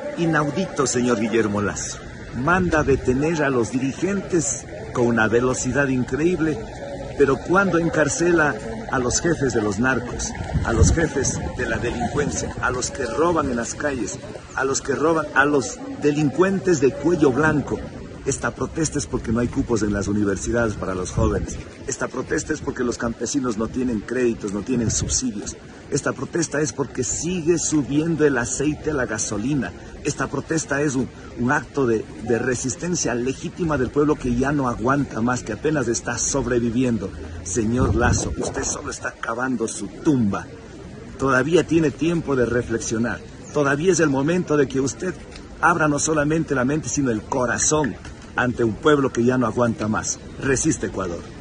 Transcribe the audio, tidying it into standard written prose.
Inaudito, señor Guillermo Lasso. Manda detener a los dirigentes con una velocidad increíble, pero cuando encarcela a los jefes de los narcos, a los jefes de la delincuencia, a los que roban en las calles, a los que roban, a los delincuentes de cuello blanco. Esta protesta es porque no hay cupos en las universidades para los jóvenes. Esta protesta es porque los campesinos no tienen créditos, no tienen subsidios. Esta protesta es porque sigue subiendo el aceite, la gasolina. Esta protesta es un acto de resistencia legítima del pueblo que ya no aguanta más, que apenas está sobreviviendo. Señor Lasso, usted solo está cavando su tumba. Todavía tiene tiempo de reflexionar. Todavía es el momento de que usted abra no solamente la mente, sino el corazón ante un pueblo que ya no aguanta más. Resiste, Ecuador.